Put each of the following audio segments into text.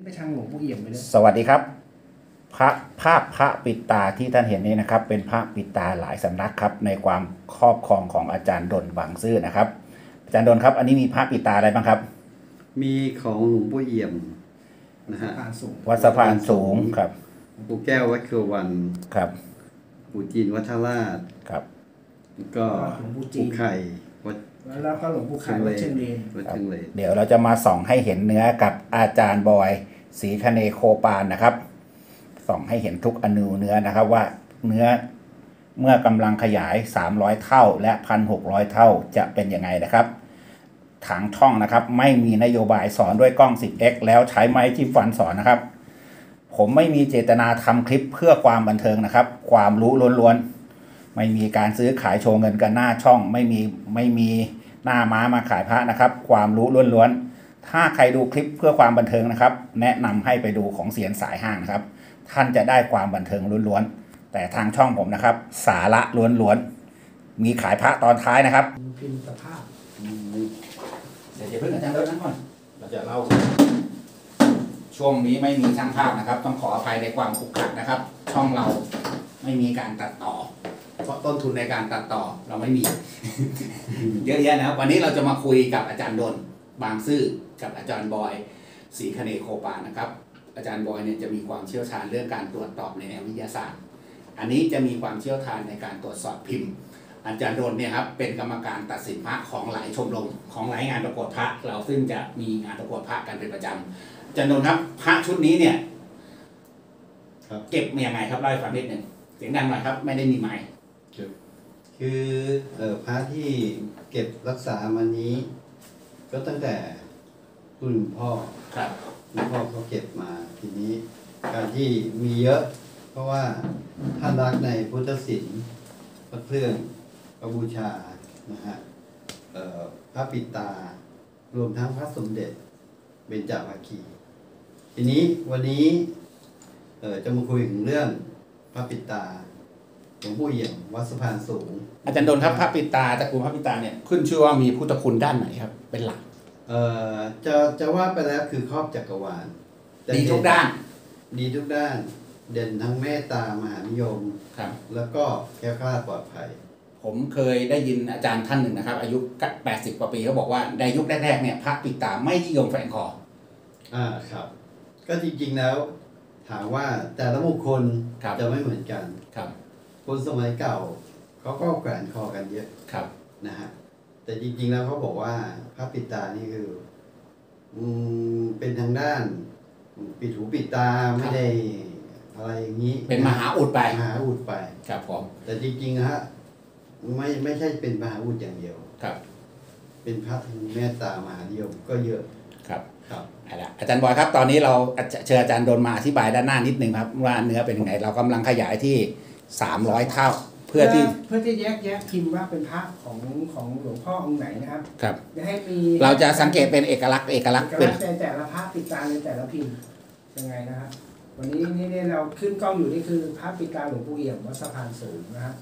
ไปทางหลวงปู่เอี่ยมไปเลยสวัสดีครับพระปิดตาที่ท่านเห็นนี้นะครับเป็นพระปิดตาหลายสำนักครับในความครอบครองของอาจารย์ดลบางซื่อนะครับอาจารย์ดลครับอันนี้มีพระปิดตาอะไรบ้างครับมีของหลวงปู่เอี่ยมนะฮะวัดสะพานสูงครับหลวงปู่แก้ววัดเครือวันครับปู่จีนวัดท่าลาดครับก็หลวงปู่ไข่วัดแล้วก็หลวงปู่ไข่วัดเชียงเลนเดี๋ยวเราจะมาส่องให้เห็นเนื้อกับอาจารย์บอยศรีคเนโคปานนะครับส่องให้เห็นทุกอนูเนื้อนะครับว่าเนื้อเมื่อกำลังขยาย300เท่าและ 1,600 เท่าจะเป็นยังไงนะครับทางช่องนะครับไม่มีนโยบายสอนด้วยกล้อง 10x แล้วใช้ไม้จิ้มฟันสอนนะครับผมไม่มีเจตนาทำคลิปเพื่อความบันเทิงนะครับความรู้ล้วนๆไม่มีการซื้อขายโชว์เงินกันหน้าช่องไม่มีหน้าม้ามาขายพระนะครับความรู้ล้วนๆถ้าใครดูคลิปเพื่อความบันเทิงนะครับแนะนำให้ไปดูของเสียนสายห้างนะครับท่านจะได้ความบันเทิงล้วนๆแต่ทางช่องผมนะครับสาระล้วนๆมีขายพระตอนท้ายนะครับพิมพ์สภาพเดี๋ยวเพิ่งอาจารย์เริ่มนั้นก่อนเราจะเล่าช่วงนี้ไม่มีช่างภาพนะครับต้องขออภัยในความขรุขระนะครับช่องเราไม่มีการตัดต่อเพราะต้นทุนในการตัดต่อเราไม่มี เยอะแยะนะครับวันนี้เราจะมาคุยกับอาจารย์ดลบางซื่อกับอาจารย์บอยศรีคเนโคปานนะครับอาจารย์บอยเนี่ยจะมีความเชี่ยวชาญเรื่องการตรวจสอบในแนววิทยาศาสตร์อันนี้จะมีความเชี่ยวชาญในการตรวจสอบพิมพ์อาจารย์ดลเนี่ยครับเป็นกรรมการตัดสินพระของหลายชมรมของหลายงานประกวดพระเราซึ่งจะมีงานประกวดพระกันเป็นประจำอาจารย์ดลครับพระชุดนี้เนี่ยเก็บมายังไงครับเล่าให้ฟังนิดหนึ่งเสียงดังหน่อยครับไม่ได้มีไมค์คือพระที่เก็บรักษามานี้ก็ตั้งแต่รุ่นพ่อครับรุ่นพ่อเขาเก็บมาทีนี้การที่มีเยอะเพราะว่าท่านรักในพุทธศิลป์พระเครื่องพระบูชานะฮะพระปิดตารวมทั้งพระสมเด็จเบญจวัคคีย์ทีนี้วันนี้จะมาคุยถึงเรื่องพระปิดตาหลวงปู่เอี่ยมวัดสะพานสูงอาจารย์ดลครับพระปิดตาตระกูลพระปิดตาเนี่ยขึ้นชื่อว่ามีพุทธคุณด้านไหนครับเป็นหลักจะว่าไปแล้วคือครอบจักรวาลดีทุกด้านดีทุกด้านเด่นทั้งเมตตามหานิยมครับแล้วก็แคล้วคลาดปลอดภัยผมเคยได้ยินอาจารย์ท่านหนึ่งนะครับอายุ80กว่าปีเขาบอกว่าในยุคแรกๆเนี่ยพระปิดตาไม่นิยมแฝงคอครับก็จริงๆแล้วถามว่าแต่ละบุคคลจะไม่เหมือนกันครับคนสมัยเก่าเขาก็แขวนคอกันเยอะครับนะฮะแต่จริงๆแล้วเขาบอกว่าพระปิดตานี่คือเป็นทางด้านปิดหูปิดตาไม่ได้อะไรอย่างนี้เป็นมหาอุดไปครับผมแต่จริงๆฮะไม่ใช่เป็นมหาอุดอย่างเดียวครับเป็นพระที่เมตตามหานิยมก็เยอะครับอาจารย์บอยครับตอนนี้เราเชิญอาจารย์ดลมาอธิบายด้านหน้านิดนึงครับว่าเนื้อเป็นยังไงเรากำลังขยายที่300เท่าเพื่อที่แยกพิมพ์ว่าเป็นพระของหลวงพ่อองค์ไหนนะครับครับจะให้มีเราจะสังเกตเป็นเอกลักษณ์เป็นแต่ละพระปิดตาในแต่ละพิมพ์ยังไงนะครับวันนี้นี่เราขึ้นกล้องอยู่นี่คือพระปิดตาหลวงปู่เอี่ยมวัดสะพานสูงนะครับ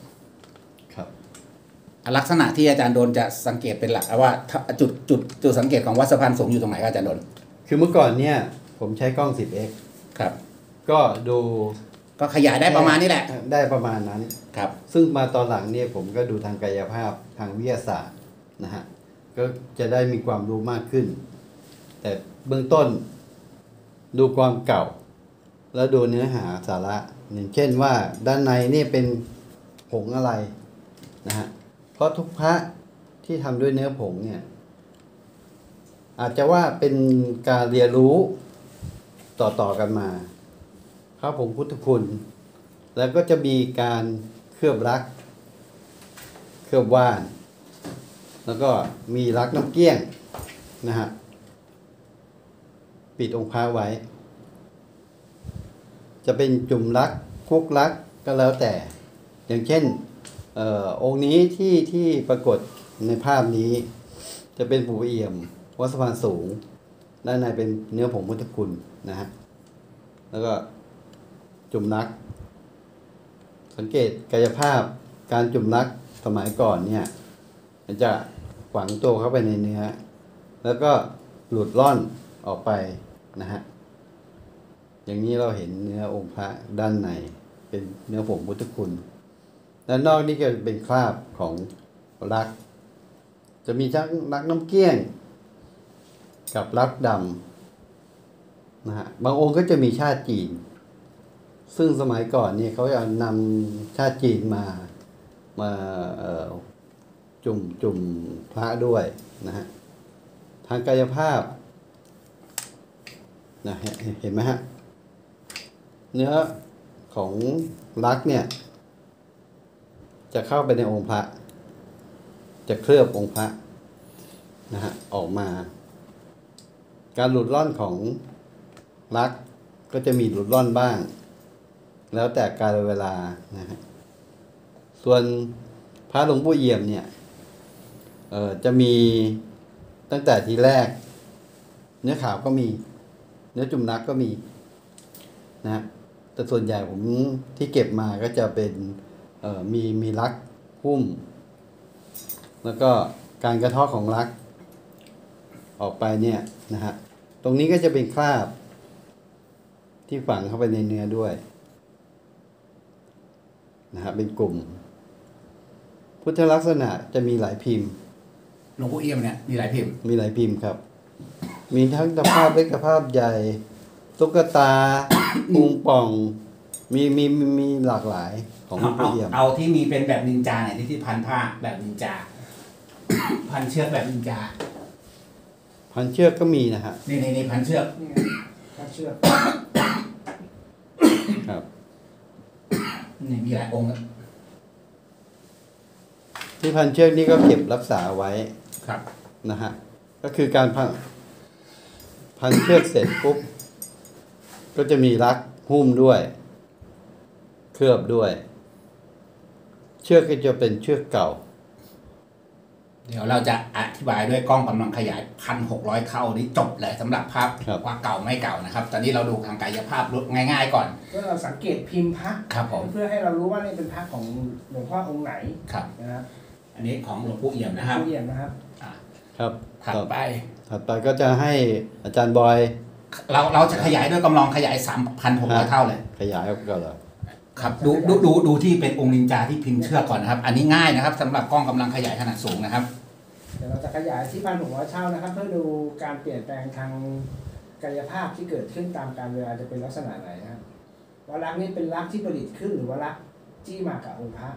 ลักษณะที่อาจารย์ดลจะสังเกตเป็นหลักว่าจุดสังเกตของวัดสะพานสูงอยู่ตรงไหนครับอาจารย์ดลคือเมื่อก่อนเนี่ยผมใช้กล้อง 10x ครับก็ดูก็ขยายได้ประมาณนี้แหละได้ประมาณนั้นครับซึ่งมาตอนหลังเนี่ยผมก็ดูทางกายภาพทางวิทยาศาสตร์นะฮะก็จะได้มีความรู้มากขึ้นแต่เบื้องต้นดูความเก่าแล้วดูเนื้อหาสาระอย่างเช่นว่าด้านในนี่เป็นผงอะไรนะฮะเพราะทุกพระที่ทำด้วยเนื้อผงเนี่ยอาจจะว่าเป็นการเรียนรู้ต่อกันมาพระผงพุทธคุณแล้วก็จะมีการเคลือบรักเคลือบว่านแล้วก็มีรักน้ำเกลี้ยงนะฮะปิดองค์พระไว้จะเป็นจุ่มรักคุกรักก็แล้วแต่อย่างเช่นองค์นี้ที่ปรากฏในภาพนี้จะเป็นปู่เอี่ยมวัดสะพานสูงด้านในเป็นเนื้อผงพุทธคุณนะฮะแล้วก็จุ่มรักสังเกตกายภาพการจุ่มรักสมัยก่อนเนี่ยมันจะฝังตัวเข้าไปในเนื้อแล้วก็หลุดล่อนออกไปนะฮะอย่างนี้เราเห็นเนื้อองค์พระด้านในเป็นเนื้อผงพุทธคุณด้านนอกนี่ก็เป็นคราบของลักษณ์จะมีทั้งลักษณ์น้ำเกลี้ยงกับลักษณ์ดำนะฮะบางองค์ก็จะมีชาติจีน ซึ่งสมัยก่อนเนี่ยเขาจะนำชาติจีนมาจุ่มพระด้วยนะฮะทางกายภาพนะเห็นไหมฮะเนื้อของลักษณ์เนี่ยจะเข้าไปในองค์พระจะเคลือบองค์พระนะฮะออกมาการหลุดร่อนของลักษณ์ก็จะมีหลุดร่อนบ้างแล้วแต่กาลเวลานะฮะส่วนพระหลวงปู่เอี่ยมเนี่ยจะมีตั้งแต่ทีแรกเนื้อขาวก็มีเนื้อจุ่มลักก็มีนะฮะแต่ส่วนใหญ่ผมที่เก็บมาก็จะเป็นมีลักหุ้มแล้วก็การกระเทาะของลักออกไปเนี่ยนะฮะตรงนี้ก็จะเป็นคราบที่ฝังเข้าไปในเนื้อด้วยนะฮะเป็นกลุ่มพุทธลักษณะจะมีหลายพิมพ์หลวงปู่เอี่ยมเนี่ยมีหลายพิมพ์มีหลายพิมพ์ครับมีทั้งตะภาพเล็กตะภาพใหญ่ตุ๊กตา ปุงป่องมีหลากหลายของหลวงปู่เอี่ยมเอาที่มีเป็นแบบนินจาเนี่ยที่พันผ้าแบบนินจา พันเชือกแบบนินจาพันเชือกก็มีนะฮะนี่พันเชือกนี่ไงถ้าเชือกครับนี่มีหลายองค์ที่พันเชือกนี่ก็เก็บรักษาไว้ครับนะฮะก็คือการพันเชือกเสร็จปุ๊บก็จะมีลักหุ้มด้วยเคลือบด้วย เชือกก็จะเป็นเชือกเก่าเดี๋ยวเราจะอธิบายด้วยกล้องกำลังขยาย 1,600 เข้านี้จบเลยสำหรับภาพครับว่าเก่าไม่เก่านะครับ ตอนนี้เราดูทางกายภาพง่ายๆก่อนเพื่อเราสังเกตพิมพ์พระครับผมเพื่อให้เรารู้ว่านี่เป็นพระของหลวงพ่อองค์ไหนครับนะครับอันนี้ของหลวงปู่เอี่ยมนะครับผู้เยี่ยมนะครับอ่ะครับถัดไปถัดไปก็จะให้อาจารย์บอยเราจะขยายด้วยกำลังขยาย 3,600 เท่าเลยขยายออกก็เหรอครับดูที่เป็นองค์นินจาที่พิมพ์เชือกก่อนนะครับ อันนี้ง่ายนะครับสำหรับกล้องกำลังขยายขนาดสูงนะครับเดี๋ยวเราจะขยายที่1,600 เท่านะครับ เพื่อดูการเปลี่ยนแปลงทางกายภาพที่เกิดขึ้นตามการเวลาจะเป็นลักษณะไหนนะครับว่าลักษณ์นี้เป็นลักษณ์ที่ประดิษฐ์ขึ้นหรือว่าลักษณ์ที่มากับองค์พระ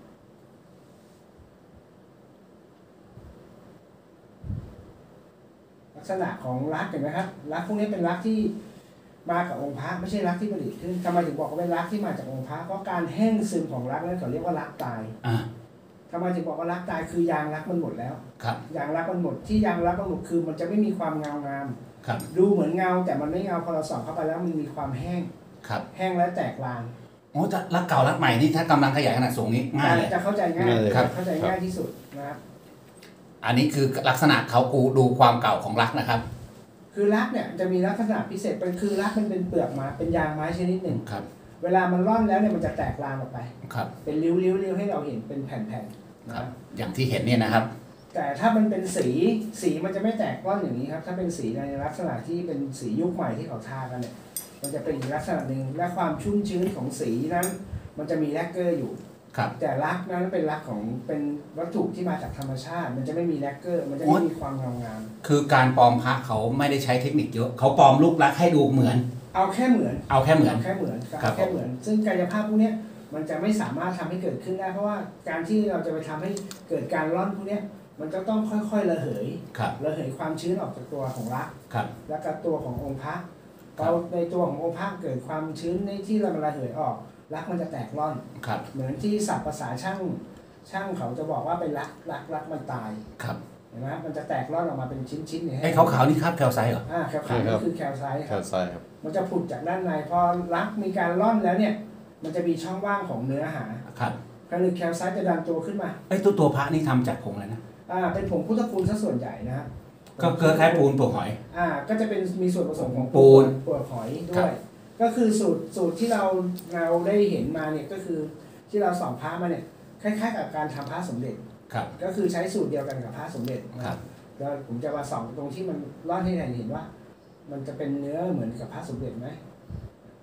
ลักษณะของลักษณ์เห็นไหมครับลักษณ์พวกนี้เป็นลักษณ์ที่มากับองค์พระไม่ใช่ลักษณ์ที่ประดิษฐ์ขึ้นทำไมถึงบอกว่าเป็นลักษณ์ที่มาจากองค์พระเพราะการแห้งซึมของลักษณ์นั้นเขาเรียกว่าลักษณ์ตายอ่าทำไมถึงบอกว่าลักษณ์ตายคือยางลักษณ์มันหมดแล้วครับยางลักษณ์มันหมดที่ยางลักษณ์มันหมดคือมันจะไม่มีความเงางามครับดูเหมือนเงาแต่มันไม่เงาพอเราส่องเข้าไปแล้วมันมีความแห้งครับแห้งและแตกลานโอ้จะรักเก่ารักใหม่นี่ถ้ากำลังขยายขนาดสูงนี้ง่ายเลยจะเข้าใจง่ายง่ายเลยครับเข้าใจง่ายที่สุดนะครับอันนี้คือลักษณะเขากูดูความเก่าของรักนะครับคือลักษณ์เนี่ยจะมีลักษณะพิเศษเป็นคือลักษณ์มันเป็นเปลือกไม้เป็นยางไม้ชนิดหนึ่งครับเวลามันร่อนแล้วเนี่ยมันจะแตกลานออกไปครับเป็นริ้วๆให้เราเห็นเป็นแผ่นๆนะคครัรับบ อย่างที่เห็นเนี่ยนะครับแต่ถ้ามันเป็นสีมันจะไม่แตกร่อนอย่างนี้ครับถ้าเป็นสีในลักษณะที่เป็นสียุคใหม่ที่เขาทากันเนี่ยมันจะเป็นอีกลักษณะหนึ่งและความชุ่มชื้นของสีนั้นมันจะมีแลกเกอร์อยู่ครับแต่ลักนั้นเป็นลักของเป็นวัตถุที่มาจากธรรมชาติ มันจะไม่มีแลกเกอร์ มันจะไม่มีความเงางามคือการปลอมพระเขาไม่ได้ใช้เทคนิคเยอะเขาปลอมรูปลักษณ์ให้ดูเหมือนเอาแค่เหมือนเอาแค่เหมือนเอาแค่เหมือนครับเอาแค่เหมือน ซึ่งกายภาพพวกเนี้ยมันจะไม่สามารถทำให้เกิดขึ้นได้เพราะว่าการที่เราจะไปทำให้เกิดการร่อนพวกเนี้ยมันก็ต้องค่อยๆระเหยครับระเหยความชื้นออกจากตัวของลักครับและก็ตัวขององค์พระครับเราในตัวขององค์พระเกิดความชื้นในที่เราระเหยออกลักมันจะแตกร่อนครับเหมือนที่ศัพท์ภาษาช่างเขาจะบอกว่าเป็นลักมันตายครับเห็นไหมมันจะแตกร่อนออกมาเป็นชิ้นๆเนี่ยไอ้ขาวๆนี่ครับแคลไซต์เหรอแคลไซต์ก็คือแคลไซต์แคครับลไซต์ครับมันจะผุดจากด้านในพอลักมีการร่อนแล้วเนี่ยมันจะมีช่องว่างของเนื้อหาครับผลึกแคลไซต์จะดันตัวขึ้นมาไอ้ตัวพระนี่ทำจากผงอะไรนะเป็นผงพุทธคุณซะส่วนใหญ่นะครับก็คล้ายๆปูนเปลือกหอยก็จะเป็นมีส่วนผสมของปูนเปลือกหอยด้ครัวยบก็คือสูตรที่เราได้เห็นมาเนี่ยก็คือที่เราสอนพระมาเนี่ยคล้ายๆกับการทำพระสมเด็จครับก็คือใช้สูตรเดียวกันกับพระสมเด็จนะครับ แล้วผมจะมาส่องตรงที่มันร่อนให้เห็นว่า มันจะเป็นเนื้อเหมือนกับพระสมเด็จไหม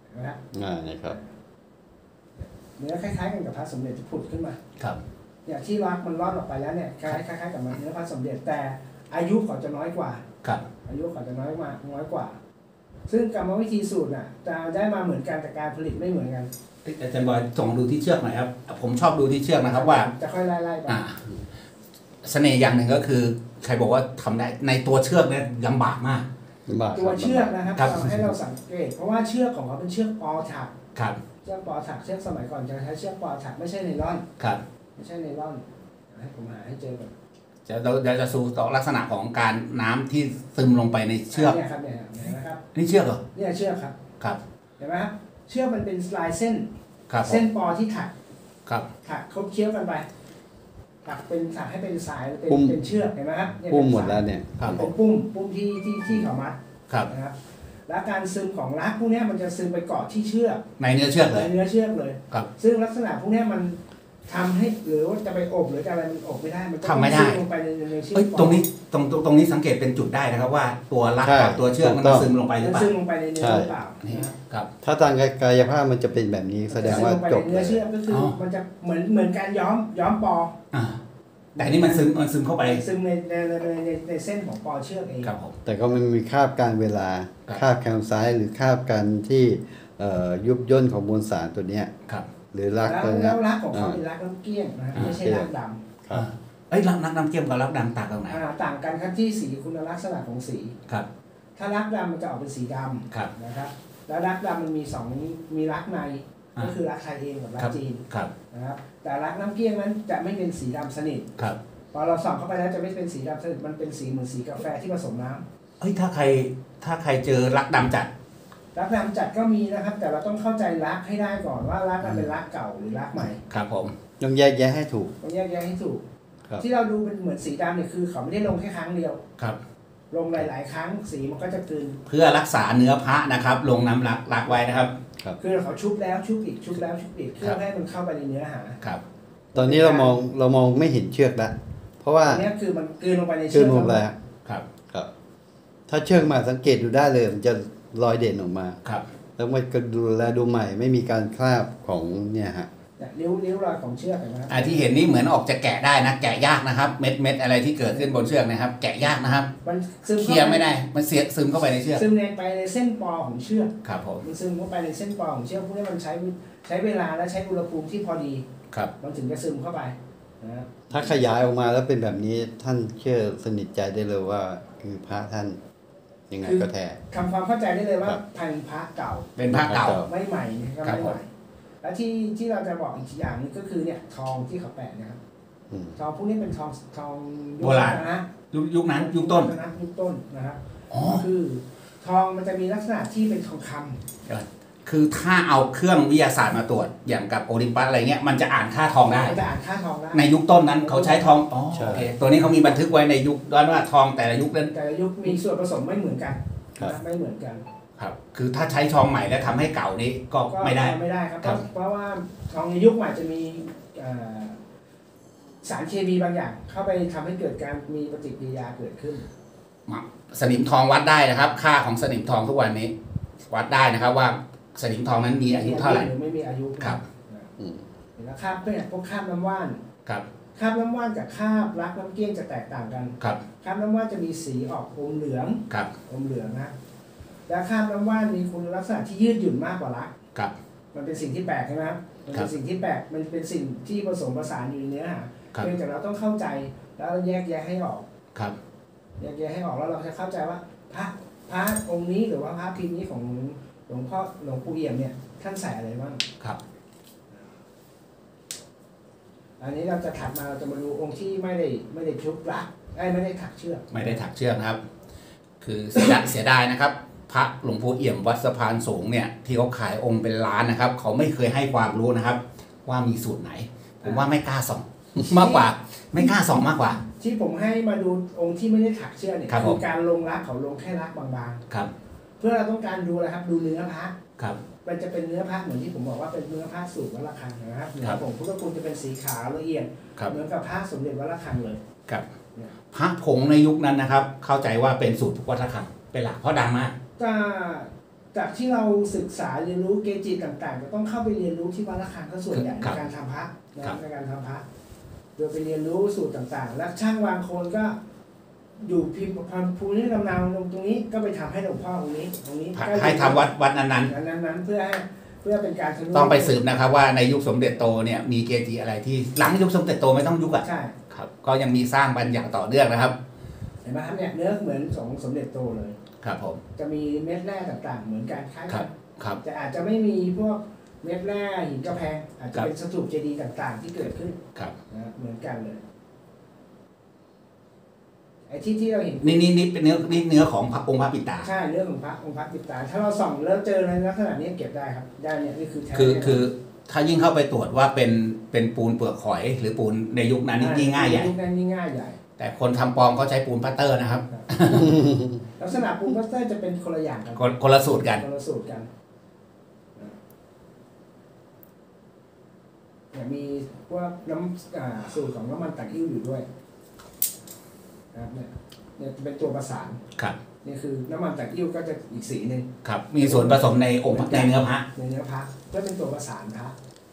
นะครับนะครับเนื้อคล้ายๆกันกับพระสมเด็จที่ผุดขึ้นมาครับเนี่ยที่รักมันรอดออกไปแล้วเนี่ยคล้ายๆกับมันเนื้อพระสมเด็จแต่อายุเขาจะน้อยกว่าครับอายุเขาจะน้อยกว่า ซึ่งกรรมวิธีสูตรน่ะจะได้มาเหมือนกันแต่การผลิตไม่เหมือนกันอาจารย์บอยส่งดูที่เชือกหน่อยครับผมชอบดูที่เชือกนะครับว่าจะค่อยไล่ๆไปเสน่ห์อย่างหนึ่งก็คือใครบอกว่าทำได้ในตัวเชือกเนี่ยลำบากมากตัวเชือกนะครับครับเราให้เราสังเกต เพราะว่าเชือกของเขาเป็นเชือกปอถักครับเชือกปอถักเชือกสมัยก่อนจะใช้เชือกปอถักไม่ใช่ไนล่อนครับไม่ใช่ไนล่อนให้ผมหาให้เจอก่อนจะสู่ต่อลักษณะของการน้ำที่ซึมลงไปในเชือกเนี่ยครับเนี่ยเห็นไหมครับนี่เชือกเหรอเนี่ยเชือกครับครับเห็นไหมครับเชือกมันเป็นลายเส้นครับผมเส้นปอที่ถักครับถักเขาเคี้ยวกันไปถักให้เป็นสายเป็นปุ้มเป็นเชือกเห็นไหมครับเนี่ยปุ้มเป็นหมดสายแล้วเนี่ยครับผเป็มนปุ้มที่เขามัดครับนะครับแล้วการซึมของรักพวกเนี้ยมันจะซึมไปเกาะที่เชือกในเนื้อเชือกเลในยเนื้อเชือกเลยครับซึ่งลักษณะพวกเนี้ยมันทำให้หรือว่าจะไปอบหรือจะอะไรมันอบไม่ได้มันก็ทำไม่ได้ซึลงไปในเชือกเอ้ยตรงนี้สังเกตเป็นจุดได้นะครับว่าตัวรักกับตัวเชือกมันซึมลงไปหรือมันเปล่าซึมลงไปในเนื้อหรือเปล่านี่นะครับครับถ้าทางกายภาพมันจะเป็นแบบนี้แสดงว่าซึมลงไปจในบเลเนื้อย เชือกก็คือออมันจะเหมือนการย้อมปออ่าแต่อันนี้มันซึมเข้าไปซึมในเส้นของปอเชือกเองครับผมแต่ก็มันมีคาบการเวลาครับคาบแคลไซด์หรือคาบการที่ยุบย่นของมวลสารตัวเนี้ยครับหรือรักแล้วตัวแล้เนี้ยวรักของเขาเป็นรักน้ำเกลี้ยงนะครับไม่ใช่รักดำครับเอ้ยรักน้ำเกี่ยมกับรักดำต่างกันไหนต่างกันครับที่สีคุณลักษณะของสีครับถ้ารักดำมันจะออกเป็นสีดครับำนะครับแล้วรักดำมันมีรักในอ่าก็คือรักไทยเองกับรักครับจีนครับนะครับแต่รักน้ำเกลี้ยงนั้นจะไม่เป็นสีดำสนิทครับพอเราส่องเข้าไปแล้วจะไม่เป็นสีดำสนิทมันเป็นสีเหมือนสีกาแฟที่ผสมน้ำเฮ้ยถ้าใครเจอรักดำจัดรักดำจัดก็มีนะครับ แต่เราต้องเข้าใจรักให้ได้ก่อนว่ารักนั้นเป็นรักเก่าหรือรักใหม่ครับผมต้องแยกแยะให้ถูกต้องแยกแยะให้ถูกครับที่เราดูเป็นเหมือนสีดำเนี่ยคือเขาไม่ได้ลงแค่ครั้งเดียวครับลงหลายๆครั้งสีมันก็จะกลืนเพื่อรักษาเนื้อพระนะครับ ลงน้ำรักไว้นะครับคือเขาชุบแล้วชุบอีกชุบแล้วชุบอีกเพื่ครัอบ ให้มันเข้าไปในเนื้อหาครับตอนนี้เรามองไม่เห็นเชือกแล้วเพราะว่าอันนี้คือมันกลืนลงไปในคืเชืออกหมดแล้วครับครับ ถ้าเชือกมาสังเกตดูได้เลยมันจะรอยเด่นออกมาครับแล้วมันก็ดูแลดูใหม่ไม่มีการคราบของเนี่ยฮะเนี่ยนิ้วรอยของเชือกเห็นไหมครับที่เห็นนี่เหมือนออกจะแกะได้นะแกะยากนะครับ เม็ดอะไรที่เกิดขึ้นบนเชือกนะครับ แกะยากนะครับมันซึมเคลียร์ไม่ได้มันซึมเข้าไปในเชือกซึมไปในเส้นปอของเชือกครับผมมันซึมเข้าไปในเส้นปอของเชือกพวกนี้มันใช้เวลาและใช้อุณหภูมิที่พอดีครับมันถึงจะซึมเข้าไปนะครับถ้าขยายออกมาแล้วเป็นแบบนี้ท่านเชื่อสนิทใจได้เลยว่าคือพระท่านยังไงก็แท้ทำความเข้าใจได้เลยว่าครับพันพระเก่าเป็นผ้าเก่าไม่ใหม่นะครับครับไม่ผใหมม่และที่เราจะบอกอีกอย่างหนึงก็คือเนี่ยทองที่เขาแปะนะครับอืมทองพวกนี้เป็นทองโบราณนะยุคนั้นยุคต้นนะยุคต้นนะครับอ๋อคือทองมันจะมีลักษณะที่เป็นทองคำคือถ้าเอาเครื่องวิทยาศาสตร์มาตรวจอย่างกับโอลิมปัสอะไรเงี้ยมันจะอ่านค่าทองได้มันจะอ่านค่าทองได้ในยุคต้นนั้นเขาใช้ทองอ๋อใช่โอเคตัวนี้เขามีบันทึกไว้ในยุคด้านว่าทองแต่ละยุคนั้นแต่ละยุคมีส่วนผสมไม่เหมือนกันครับนะไม่เหมือนกันครับคือถ้าใช้ทองใหม่แล้วทำให้เก่านี้ก็ก็ไม่ได้ไม่ได้ครับครับเพราะว่าทองในยุคใหม่จะมีสารเคมีบางอย่าง เข้าไปทำให้เกิดการมีปฏิกิริยาเกิดขึ้นสนิมทองวัดได้นะครับ ค่าของสนิมทองทุกวันนี้ วัดได้นะครับว่าสนิมทองนั้นมีอายุเท่าไหร่หรือไม่มีอายุครับอืมเห็นแล้วคราบเนี่ยพวกคราบน้ำว่านครับคราบน้ำว่านกับคราบรักน้ำเกี้ยงจะแตกต่างกันครับคราบน้ำว่านจะมีสีออกอมเหลืองครับอมเหลืองนะและคราบน้ำว่านมีคุณลักษณะที่ยืดหยุ่นมากกว่ารักครับมันเป็นสิ่งที่แปลกใช่ไหมครับมันเป็นสิ่งที่แปลกมันเป็นสิ่งที่ผสมผสานอยู่ในเนื้อหาครับเพียงแต่เราต้องเข้าใจแล้วแยกแยะให้ออกครับแยกแยะให้ออกแล้วเราจะเข้าใจว่าพระองค์นี้หรือว่าพระพิมพ์นี้ของหลวงปู่เอี่ยมเนี่ยท่านใส่อะไรบ้างครับอันนี้เราจะถัดมาเราจะมาดูองค์ที่ไม่ได้ชุบรักไม่ได้ถักเชือกไม่ได้ถักเชือกนะครับ คือเสียดายนะครับ พระหลวงปู่เอี่ยมวัดสะพานสูงเนี่ยที่เขาขายองค์เป็นล้านนะครับ เขาไม่เคยให้ความรู้นะครับ ว่ามีสูตรไหน ผมว่าไม่กล้าส่อง มากกว่า ไม่กล้าส่องมากกว่าที่ผมให้มาดูองค์ที่ไม่ได้ถักเชือกเนี่ยครับผมการลงรักเขาลงแค่รักบางครับๆ เพื่อเราต้องการดูอะไรครับดูเนื้อพระครับมันจะเป็นเนื้อพระเหมือนที่ผมบอกว่าเป็นเนื้อพระสูตรวัดระฆังนะครับเนื้ครัอบ ผงพุทธคุณจะเป็นสีขาวละเอียดครับเหมือนกับพระสมเด็จวัดระฆังเลยครับเนี่ยพระผงในยุคนั้นนะครับ เข้าใจว่าเป็นสูตรวัดระฆังเป็นหลักเพราะดังมากก็จากที่เราศึกษาเรียนรู้เกจิต่างๆก็ต้องเข้าไปเรียนรู้ที่วัดระฆังก็ส่วนใหญ่ในการทำพระในการทำพระโดยไปเรียนรู้สูตรต่างๆ แล้วช่างวางโคนก็อยู่พิมพ์ภูนิลำนาวตรงนี้ก็ไปทำให้หลวงพ่อตรงนี้ให้ทำวัดนั้นๆเพื่อเป็นการต้องไปสืบนะครับว่าในยุคสมเด็จโตเนี่ยมีเกจิอะไรที่หลังยุคสมเด็จโตไม่ต้องยุคใช่ครับก็ยังมีสร้างบันอย่างต่อเนื่องนะครับเห็นไหมครับเนี่ยเนื้อเหมือนสมเด็จโตเลยครับผมจะมีเม็ดแร่ต่างๆเหมือนกันคล้ายกันครับแต่อาจจะไม่มีพวกเม็ดแร่หินกระแพงอาจจะเป็นสถูปเจดีย์ต่างๆที่เกิดขึ้นนะเหมือนกันเลยไอ้ที่เราเห็นนี่เป็นเนื้อของพระองค์พระปิดตาใช่เรื่องของพระองค์พระปิดตาถ้าเราส่องแล้วเจอในลักษณะนี้เก็บได้ครับได้เนี่ยนี่คือคือถ้ายิ่งเข้าไปตรวจว่าเป็นปูนเปลือกหอยหรือปูนในยุคนั้นนี่ง่ายใหญ่ยุคนั้นนี่ง่ายใหญ่แต่คนทำปลอมเขาใช้ปูนพัตเตอร์นะครับลักษณะปูนพัตเตอร์จะเป็นคนละอย่างกันคนละสูตรกันมีพวกน้ำสูตรของน้ำมันตะกิ้วอยู่ด้วยนะครับเนี่ยเป็นตัวประสานครับนี่คือน้ำมันตะกิ้วก็จะอีกสีนึงครับมีส่วนผสมในองค์ในเนื้อพระเพื่อเป็นตัวประสานพระ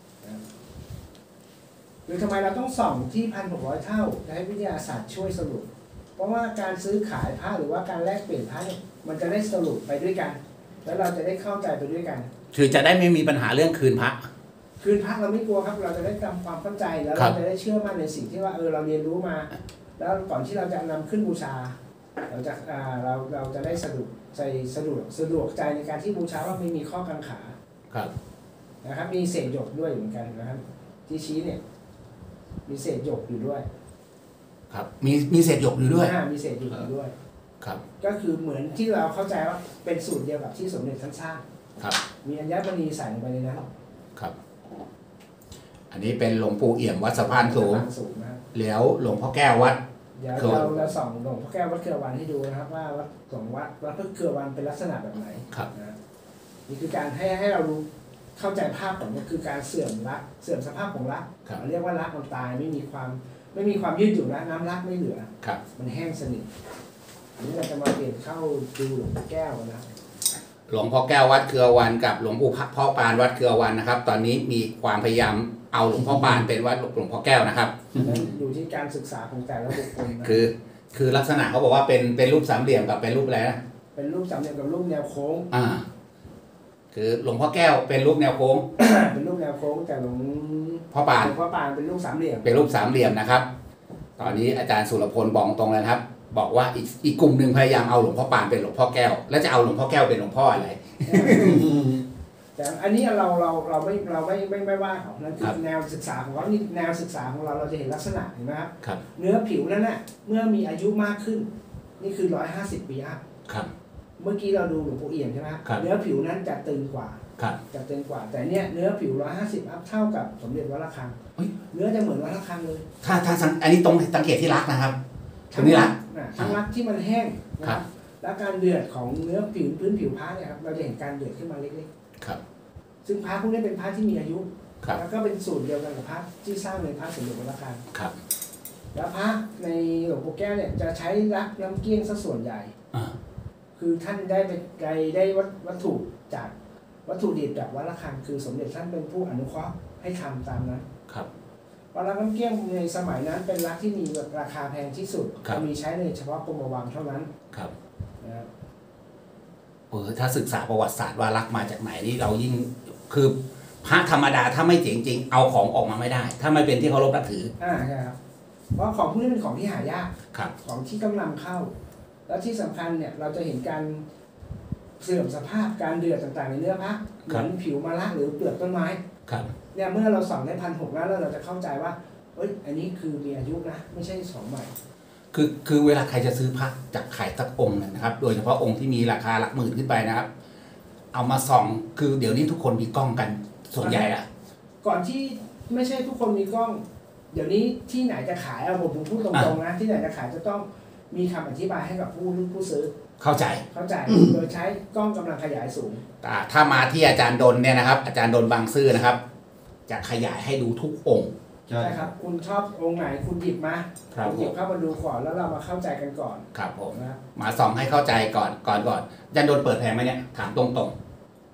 หรือทำไมเราต้องส่องที่1,600 เท่าให้วิทยาศาสตร์ช่วยสรุปเพราะว่าการซื้อขายพระหรือว่าการแลกเปลี่ยนพระเนี่ยมันจะได้สรุปไปด้วยกันแล้วเราจะได้เข้าใจไปด้วยกันคือจะได้ไม่มีปัญหาเรื่องคืนพระเราไม่กลัวครับเราจะได้ทำความเข้าใจแล้วเราจะได้เชื่อมั่นในสิ่งที่ว่าเราเรียนรู้มาแล้วก่อนที่เราจะนำขึ้นบูชาเราจะได้สะดวกใจในการที่บูชาว่าไม่มีข้อกังขานะครับมีเศษหยกด้วยเหมือนกันนะครับที่ชี้เนี่ยมีเศษหยกอยู่ด้วยครับมีเศษหยกอยู่ด้วยมีเศษหยกอยู่ด้วยครับก็คือเหมือนที่เราเข้าใจว่าเป็นสูตรเดียวกับที่สมเด็จท่านสร้างครับมีอัญมณีใส่ลงไปในนั้นครับอันนี้เป็นหลวงปู่เอี่ยมวัดสะพานสูงแล้วหลวงพ่อแก้ววัดเดี๋ยวเราส่องหลวงพ่อแก้ววัดเครือวันให้ดูนะครับว่าวัดของวัดเครือวันเป็นลักษณะแบบไหนนะนี่คือการให้เรารู้เข้าใจภาพของมันคือการเสื่อมสภาพของรักเรียกว่ารักมันตายไม่มีความยืดหยุ่นแล้วน้ำรักไม่เหลือมันแห้งสนิทอันนี้เราจะมาเปลี่ยนเข้าดูหลวงพ่อแก้วนะหลวงพ่อแก้ววัดเครือวันกับหลวงปู่พ่อปานวัดเครือวันนะครับตอนนี้มีความพยายามเอาหลวงพ่อปานเป็นวัดหลวงพ่อแก้วนะครับอยู่ที่การศึกษาของแต่ละบุคคลนะคือลักษณะเขาบอกว่าเป็นรูปสามเหลี่ยมกับเป็นรูปอะไรนะเป็นรูปสามเหลี่ยมกับรูปแนวโค้งคือหลวงพ่อแก้วเป็นรูปแนวโค้งเป็นรูปแนวโค้งแต่หลวงพ่อปานเป็นรูปสามเหลี่ยมเป็นรูปสามเหลี่ยมนะครับตอนนี้อาจารย์สุรพลบอกตรงเลยครับบอกว่าอีกกลุ่มหนึ่งพยายามเอาหลวงพ่อปานเป็นหลวงพ่อแก้วแล้วจะเอาหลวงพ่อแก้วเป็นหลวงพ่ออะไรแต่อันนี้เราไม่ว่าเขานั่นคือแนวศึกษาของเรานี่แนวศึกษาของเราจะเห็นลักษณะเห็นไหมครับเนื้อผิวนั้นน่ะเมื่อมีอายุมากขึ้นนี่คือ150 ปีอัพเมื่อกี้เราดูหลวงปู่เอี่ยมใช่ไหมเนื้อผิวนั้นจะตึงกว่าแต่เนี้ยเนื้อผิว150อัพเท่ากับสมเด็จวัดระฆังเนื้อจะเหมือนวัดระฆังเลยถ้าอันนี้ตรงสังเกตที่รักนะครับทั้งรักที่มันแห้งนะครับและการเดือดของเนื้อพื้นผิวพระเนี่ยครับเราจะเห็นการเดือดขึ้นมาเล็กๆซึ่งพระพวกนี้เป็นพระที่มีอายุแล้วก็เป็นสูตรเดียวกันกับพระที่สร้างในพระสมเด็จวัดระฆังแล้วพระในหลวงปู่แก้วเนี่ยจะใช้รักน้ำเกี้ยงซะส่วนใหญ่คือท่านได้วัตถุจากวัตถุดิบจากวัดระฆังคือสมเด็จท่านเป็นผู้อนุเคราะห์ให้ทำตามนั้นรักน้ำเกี้ยงในสมัยนั้นเป็นรักที่มีราคาแพงที่สุดมีใช้ในเฉพาะกรมวังเท่านั้นนะครับถ้าศึกษาประวัติศาสตร์ว่ารักมาจากไหนนี่เรายิ่งคือพระธรรมดาถ้าไม่เจ๋งจริงเอาของออกมาไม่ได้ถ้าไม่เป็นที่เคารพนับถือใช่ครับเพราะของพวกนี้เป็นของที่หายากของที่กำลังเข้าแล้วที่สำคัญเนี่ยเราจะเห็นการเสื่อมสภาพการเดือดต่างๆในเนื้อพระเหมือนผิวมะระหรือเปลือกต้นไม้เนี่ยเมื่อเราส่องได้1,600แล้วเราจะเข้าใจว่าอันนี้คือมีอายุนะไม่ใช่ของใหม่คือเวลาใครจะซื้อพระจากขายสักองค์นะครับโดยเฉพาะองค์ที่มีราคาหลักหมื่นขึ้นไปนะครับเอามาส่องคือเดี๋ยวนี้ทุกคนมีกล้องกันส่วนใหญ่ละก่อนที่ไม่ใช่ทุกคนมีกล้องเดี๋ยวนี้ที่ไหนจะขายผมพูดตรงๆนะที่ไหนจะขายจะต้องมีคำอธิบายให้กับผู้ซื้อเข้าใจโดยใช้กล้องกำลังขยายสูงถ้ามาที่อาจารย์ดลเนี่ยนะครับอาจารย์ดลบางซื่อนะครับจะขยายให้ดูทุกองค์ใช่ครับคุณชอบองค์ไหนคุณหยิบมาหยิบเข้ามาดูก่อนแล้วเรามาเข้าใจกันก่อนครับผมนะมาส่องให้เข้าใจก่อนอาจารย์ดลเปิดแพงไหมเนี่ยถามตรง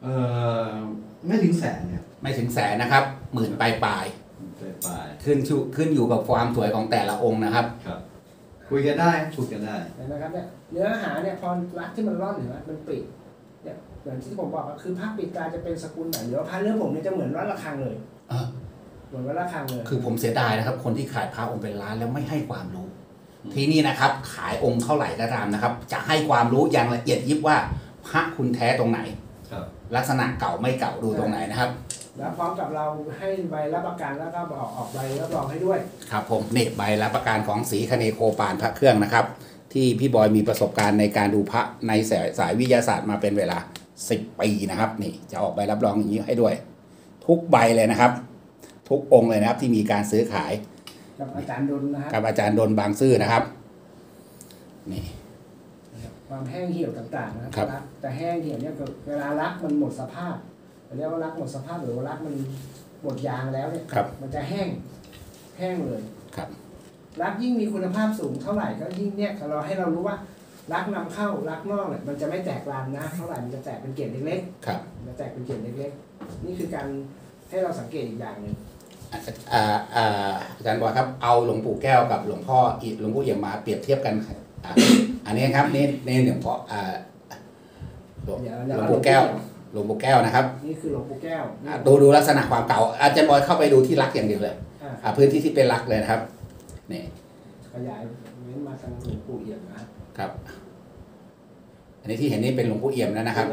เออไม่ถึงแสนเนี่ยไม่ถึงแสนนะครับหมื่นปลายปลายๆขึ้นอยู่กับความสวยของแต่ละองค์นะครับครับ คุยกันได้คุยกันได้เห็นไหมครับเนี่ยเนื้อหาเนี่ยพอรักที่มันร่อนเห็นไหมมันปิดเนี่ยเหมือนที่ผมบอกก็คือพระปิดตาจะเป็นสกุลไหนหรือว่าพระเรื่องผมเนี่ยจะเหมือนวัดระฆังเลยเออเหมือนวัดระฆังเลยคือผมเสียดายนะครับ คนที่ขายพระองค์เป็นล้านแล้วไม่ให้ความรู้ ที่นี่นะครับ ขายองค์เท่าไหร่ก็ตามนะครับ จะให้ความรู้อย่างละเอียดยิบว่าพระคุณแท้ตรงไหนครับลักษณะเก่าไม่เก่าดูตรงไหนนะครับแล้วพร้อมกับเราให้ใบรับประกันแล้วก็ออกใบรับรองให้ด้วยครับผมนี่ใบรับประกันของศรีคเนโคปานพระเครื่องนะครับ ที่พี่บอยมีประสบการณ์ในการดูพระในสายวิทยาศาสตร์มาเป็นเวลา10 ปีนะครับนี่จะออกใบรับรองอย่างนี้ให้ด้วย ทุกใบเลยนะครับ ทุกองค์เลยนะครับที่มีการซื้อขายกับอาจารย์ดลนะคกัรับบ อาจารย์ดลบางซื่อนะครับนี่ความแห้งเหี่ยวต่างๆนะครับ แต่แห้งเหี่ยวเนี่ยเวลารักมันหมดสภาพเรียกว่ารักหมดสภาพหรือว่ารักมันหมดยางแล้วเนี่ยครับมันจะแห้งเลยครับรักยิ่งมีคุณภาพสูงเท่าไหร่ก็ยิ่งเนี่ยเราให้เรารู้ว่ารักนำเข้ารักนอกเนี่ยมันจะไม่แตกรานนะเท่าไหร่มันจะแตกเป็นเกล็ดเล็กครับๆมันจะแตกเป็นเกล็ดเล็กๆนี่คือการให้เราสังเกตอีกอย่างหนึ่งอาจารย์บอยครับเอาหลวงปู่แก้วกับหลวงพ่อหลวงปู่เอี่ยมมาเปรียบเทียบกันอันนี้ครับนี่หลวงพ่อหลวงปู่แก้วหลวงปู่แก้วนะครับนี่คือหลวงปู่แก้วดูลักษณะความเก่าอาจารย์บอยเข้าไปดูที่รักอย่างเดียวเลย พื้นที่ที่เป็นรักเลยนะครับนี่ขยายเว้นมาทางหลวงปู่เอี่ยมนะครับครับ อันนี้ที่เห็นนี่เป็นหลวงปู่เอี่ยมนะครับ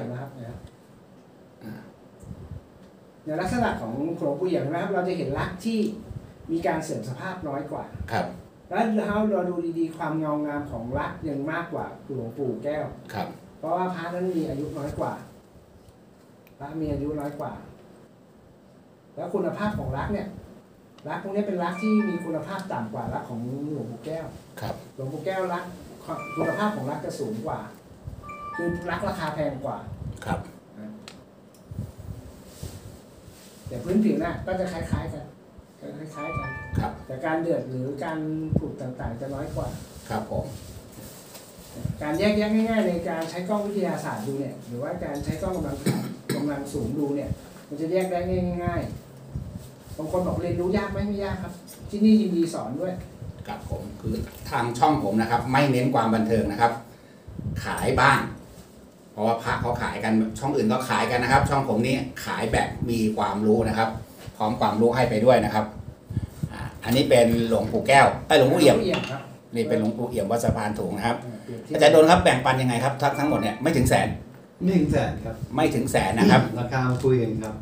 ในลักษณะของหลวงปู่เอี่ยมนะครับเราจะเห็นรักที่มีการเสื่อมสภาพน้อยกว่าครับแล้วเราดูดีๆความเงางามของรักยังมากกว่าหลวงปู่แก้วครับเพราะว่าพระนั้นมีอายุน้อยกว่าพระมีอายุน้อยกว่า แล้วคุณภาพของรักเนี่ยรักพวกนี้เป็นรักที่มีคุณภาพต่ำกว่ารักของหลวงปู่แก้วครับหลวงปู่แก้วรักคุณภาพของรักจะสูงกว่า คือรักราคาแพงกว่าครับแต่พื้นผิวน่ะก็จะคล้ายๆกันครับแต่การเดือดหรือการผุดต่างๆจะน้อยกว่าครับผมการแยกแยะง่ายๆในการใช้กล้องวิทยาศาสตร์ดูเนี่ยหรือว่าการใช้กล้องกำลังสูงดูเนี่ย มันจะแยกได้ง่ายๆบางคนบอกเรียนรู้ยากไหมไม่ยากครับ ที่นี่ยินดีสอนด้วยครับผมคือทางช่องผมนะครับ ไม่เน้นความบันเทิงนะครับ ขายบ้างเพราะว่าพระเขาขายกันช่องอื่นก็ขายกันนะครับ ช่องผมนี่ขายแบบมีความรู้นะครับ พร้อมความรู้ให้ไปด้วยนะครับอันนี้เป็นหลวงปู่แก้วหลวงปู่เอี่ยมครับนี่เป็นหลวงปู่เอี่ยมวัดสะพานถุงนะครับเปรียบเทียบอาจารย์โดนครับแบ่งปันยังไงครับทั้งหมดเนี่ยไม่ถึงแสนไม่ถึงแสนครับไม่ถึงแสนนะครับราคามาคุยกันครับ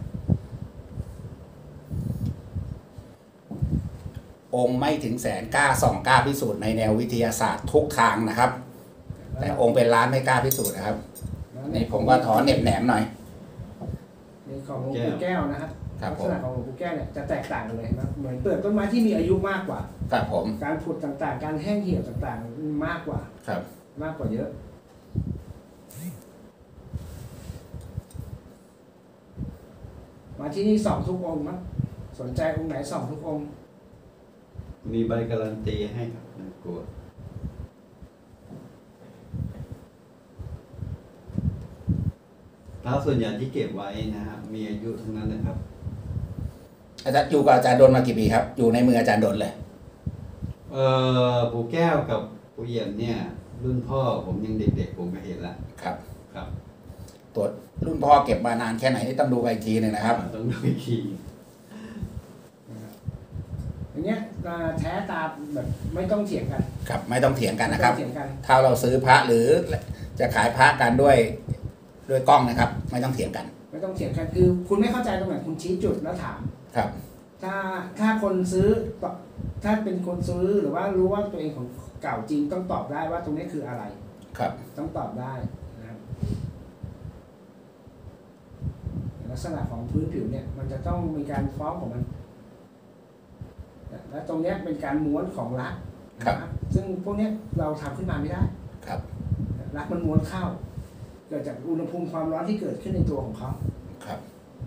องค์ไม่ถึงแสนกล้าส่องกล้าพิสูจน์ในแนววิทยาศาสตร์ทุกทางนะครับ แต่องค์เป็นล้านไม่กล้าพิสูจน์นะครับนี่ผมก็ถอนเหน็บแหนมหน่อยนี่ของหลวงปู่แก้วนะครับครับลักผษมณะของหลวงปู่แก้วเนี่ยจะแตกต่างกันเลยนะเหมือนเปลือกต้นไม้ที่มีอายุมากกว่าครับผมการผุดต่างๆ การแห้งเหี่ยวต่างๆมากกว่าครับมากกว่าเยอะ มาที่นี่ส่องทุกองค์มั้งสนใจองค์ไหนส่องทุกองค์มีใบการันตีให้ครับไม่กลัวพระส่วนใหญ่ที่เก็บไว้นะครับมีอายุทั้งนั้นนะครับอาจารย์อยู่กับอาจารย์ดลมากี่ปีครับอยู่ในมืออาจารย์ดลเลยปู่แก้วกับปู่เอี่ยมเนี่ย รุ่นพ่อผมยังเด็กๆผมก็เห็นละครับครับตัวรุ่นพ่อเก็บมานานแค่ไหนนี่ต้องดูกันอีกทีหนึงนะครับต้องดูอีกทีอย่างเงี้ยแท้ตามแบบไม่ต้องเถียงกันครับไม่ต้องเถียงกันนะครับไม่ต้องเถียงกันถ้าเราซื้อพระหรือจะขายพระกันด้วยกล้องนะครับ ไม่ต้องเถียงกันไม่ต้องเถียงกันคือคุณไม่เข้าใจตรงไหนคุณชี้จุดแล้วถามครับถ้าคนซื้อถ้าเป็นคนซื้อหรือว่ารู้ว่าตัวเองของเก่าจริงต้องตอบได้ว่าตรงนี้คืออะไรครับต้องตอบได้นะครับลักษณะของพื้นผิวเนี่ยมันจะต้องมีการฟ้องของมันและตรงนี้เป็นการม้วนของรักนะครับซึ่งพวกนี้เราทำขึ้นมาไม่ได้ครับรักมันม้วนเข้า เกิดจากอุณหภูมิความร้อนที่เกิดขึ้นในตัวของเขาครับ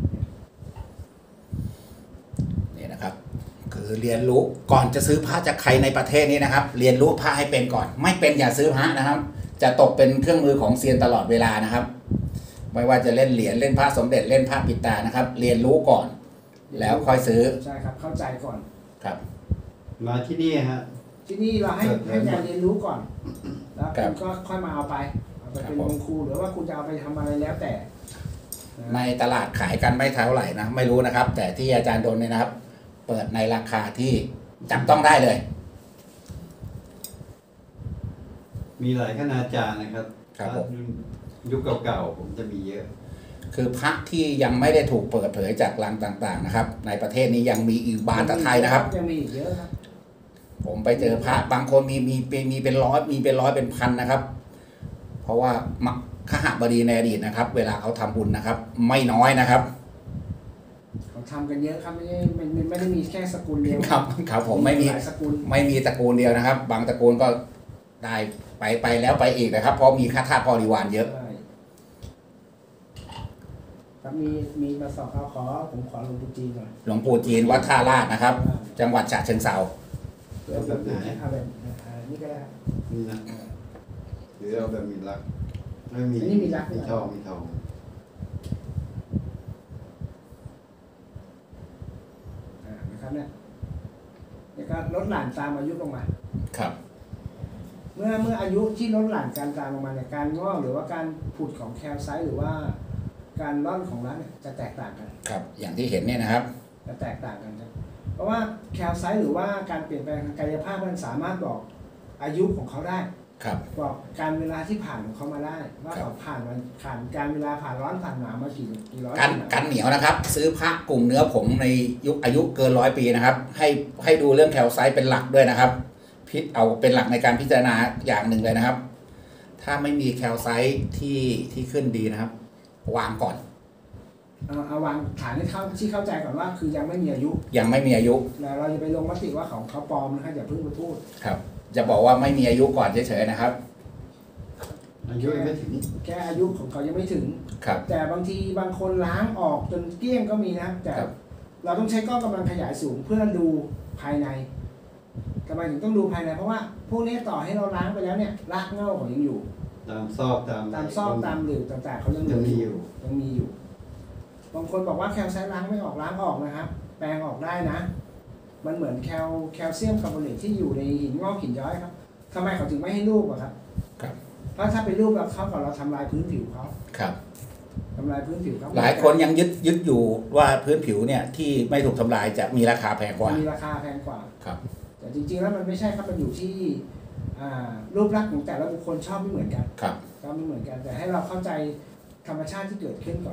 นี่นะครับ คือเรียนรู้ก่อนจะซื้อพระจากใครในประเทศนี้นะครับ เรียนรู้พระให้เป็นก่อน ไม่เป็นอย่าซื้อพระนะครับ จะตกเป็นเครื่องมือของเซียนตลอดเวลานะครับไม่ว่าจะเล่นเหรียญเล่นพระสมเด็จเล่นพระปิดตานะครับ เรียนรู้ก่อน แล้วค่อยซื้อใช่ครับเข้าใจก่อนครับมาที่นี่ฮะที่นี่เราให้การเรียนรู้ก่อน แล้วครัคุบณก็ค่อยมาเอาไปเป็นครับองค์ครูหรือว่าคุณจะเอาไปทำอะไรแล้วแต่นะในตลาดขายกันไม่เท่าไหร่นะไม่รู้นะครับ แต่ที่อาจารย์ดนเนี่ยนะครับ เปิดในราคาที่จับต้องได้เลยมีหลายคณาจารย์นะครับครับผมยุคเก่าๆผมจะมีเยอะคือพระที่ยังไม่ได้ถูกเปิดเผยจากลังต่างๆนะครับ ในประเทศนี้ยังมีอีกบานตะไทยนะครับยังมีอีกเยอะครับผมไปเจอพระบางคนมีเป็นร้อยมีเป็นร้อยเป็นพันนะครับ เพราะว่าขหบดีในอดีตนะครับ เวลาเขาทำบุญนะครับ ไม่น้อยนะครับเขาทำกันเยอะครับไม่ได้มีแค่สกุลเดียวครับผมไม่มีหลายสกุลไม่มีตระกูลเดียวนะครับ บางตระกูลก็ได้ไปแล้วไปอีกนะครับ เพราะมีค่าทาสบริวารเยอะใช่ครับมีมาสอบผมขอหลวงปู่จีนหน่อยหลวงปู่จีนวัดท่าลาดนะครับ จังหวัดฉะเชิงเทราเอาแบบไหนเอาแบบนี่ก็ได้ครับนี่นะหรือเอาแบบมีรักไม่มีอันนี้มีรักมีทองมีทองนะครับเนี่ยแล้วก็ลดหลั่นตามอายุลงมาครับเมื่ออายุที่ลดหลั่นการตามลงมาเนี่ยการงอกหรือว่าการผุดของแคลไซต์หรือว่าการร่อนของรัฐเนี่ยจะแตกต่างกันครับอย่างที่เห็นเนี่ยนะครับจะแตกต่างกันครับเพราะว่าแคลไซต์หรือว่าการเปลี่ยนแปลงทางกายภาพมันสามารถบอกอายุของเขาได้ครับบอกการเวลาที่ผ่านของเขามาได้ ว่าครับเขาผ่านการเวลาผ่านร้อนผ่านหนาวมากี่ร้อยกันปีกันเหนียวนะครับ ซื้อพระกลุ่มเนื้อผงในยุคอายุเกิน100 ปีนะครับ ให้ดูเรื่องแคลไซต์เป็นหลักด้วยนะครับเอาเป็นหลักในการพิจารณาอย่างหนึ่งเลยนะครับ ถ้าไม่มีแคลไซต์ที่ขึ้นดีนะครับ วางก่อนเอาวางฐานให้เข้าใจก่อนว่าคือยังไม่มีอายุยังไม่มีอายุแล้วเราจะไปลงมติว่าของเขาปลอมนะครับอย่าเพิ่งไปพูดครับ จะบอกว่าไม่มีอายุก่อนเฉยๆนะครับอายุยังไม่ถึงแค่อายุของเขายังไม่ถึงครับแต่บางทีบางคนล้างออกจนเกลี้ยงก็มีนะครับแต่ครับเราต้องใช้กล้องกำลังขยายสูงเพื่อดูภายในทำไมถึงต้องดูภายในเพราะว่าพวกนี้ต่อให้เราล้างไปแล้วเนี่ยรากเหง้าเขายังอยู่ตามซอกตามตามซอกตามหลืบต่างๆเขายังยังมีอยู่ยังมีอยู่บางคนบอกว่าแคลไซต์ล้างไม่ออกล้างออกนะครับ แปลงออกได้นะ มันเหมือนแคลเซียมคาร์บอเนตที่อยู่ในหินงอกหินย้อยครับทำไมเขาถึงไม่ให้รูปอะครับครับเพราะถ้าไปรูปแล้วเขากับเราทำลายพื้นผิวเขาครับทำลายพื้นผิวเขาหลายคนยังยึดอยู่ว่าพื้นผิวเนี่ยที่ไม่ถูกทำลายจะมีราคาแพงกว่ามีราคาแพงกว่าครับแต่จริงๆแล้วมันไม่ใช่ครับมันอยู่ที่รูปลักษณ์ของแต่ละบุคคลชอบไม่เหมือนกันครับชอบไม่เหมือนกัน แต่ให้เราเข้าใจธรรมชาติที่เกิดขึ้นก่อน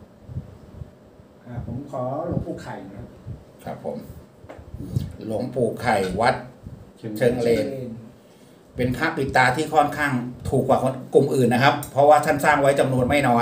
ผมขอหลวงปู่ไข่นะครับครับผม หลวงปู่ไข่วัดเชิงเลน เป็นพระปิดตาที่ค่อนข้างถูกกว่าคนกลุ่มอื่นนะครับ เพราะว่าท่านสร้างไว้จำนวนไม่น้อย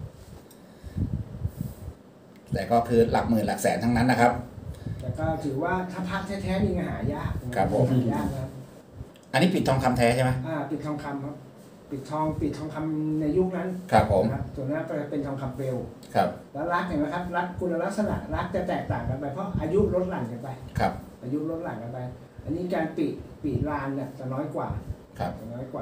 แต่ก็คือหลักหมื่นหลักแสนทั้งนั้นนะครับแต่ก็ถือว่าถ้าพักแท้ๆมีหายากครับผมหายากนะครับอันนี้ปิดทองคำแท้ใช่ไหมปิดทองคำครับปิดทองคำในยุคนั้นครับผมนะครับส่วนนั้นเป็นทองคำเปลวครับแล้วรักเห็นไหมครับรักคุณลักษณะรักจะแตกต่างกันไปเพราะอายุลดหลั่นกันไปครับอายุลดหลั่นกันไป อันนี้การปีลานเนี่ยจะน้อยกว่าครับจะน้อยกว่า